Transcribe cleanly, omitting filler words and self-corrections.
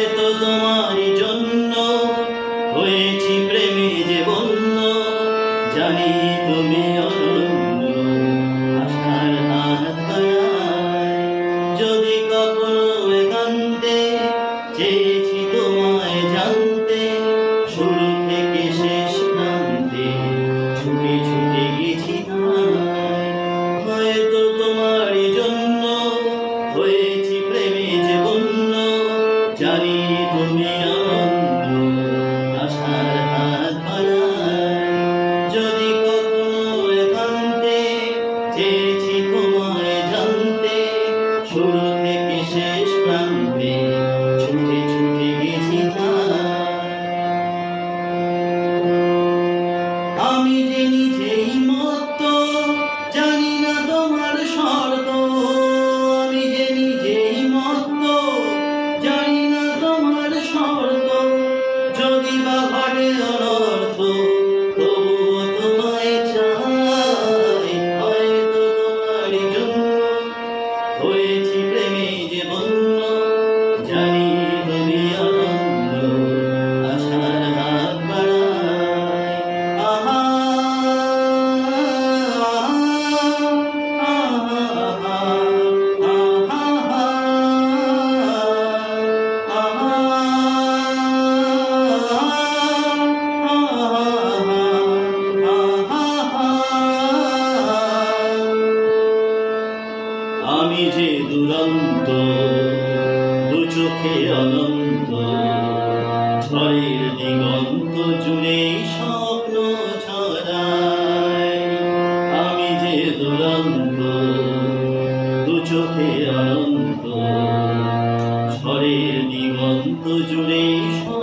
হয়তো তোমারই জন্য হয়েছি প্রেমে যে বন্য, জানি তুমি অনন্য আশার হাত বাড়ায়। যদি কখনো একান্তে চেয়েছি তোমায় জানতে, শুরু থেকে শেষ প্রান্তে ছুটে ছুটে গেছি তোমায়। হয়তো তোমারই জন্য হয়েছি প্রেমে যে বন্য, জানি তুমি অনন্য আশার হাত বাড়ায়। যদি কখনো একান্তে চেয়েছি তোমায় জানতে, শুরু থেকে শেষ প্রান্তে ছুটে ছুটে গেছি আমি যে নিজেই মত্ত, জানি না তোমার শর্ত। আমি যে নিজেই মত্ত, জানি না তোমার শর্ত। যদি বা ঘটে অনর্থ, তবুও তোমায় চাই। হয়তো তোমারই জন্য হয়েছি প্রেমে যে বন্য, জানি তুমি অনন্য আশার হাত বাড়ায়। আহা আমি যে দুরন্ত, দু চোখে অনন্ত, ঝড়ের দিগন্ত জুড়ে স্বপ্ন ছড়াই। আমি যে দুরন্ত, দু চোখে অনন্ত, ঝড়ের দিগন্ত জুড়ে